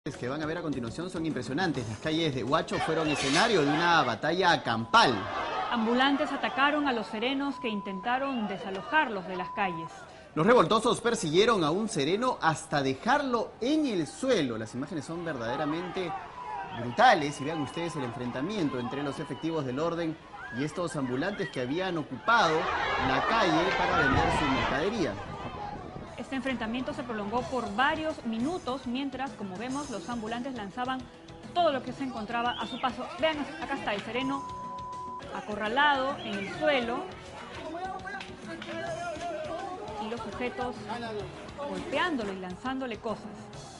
Que van a ver a continuación son impresionantes. Las calles de Huacho fueron escenario de una batalla campal. Ambulantes atacaron a los serenos que intentaron desalojarlos de las calles. Los revoltosos persiguieron a un sereno hasta dejarlo en el suelo. Las imágenes son verdaderamente brutales y vean ustedes el enfrentamiento entre los efectivos del orden y estos ambulantes que habían ocupado la calle para vender su mercadería. Este enfrentamiento se prolongó por varios minutos mientras, como vemos, los ambulantes lanzaban todo lo que se encontraba a su paso. Vean, acá está el sereno acorralado en el suelo y los sujetos golpeándolo y lanzándole cosas.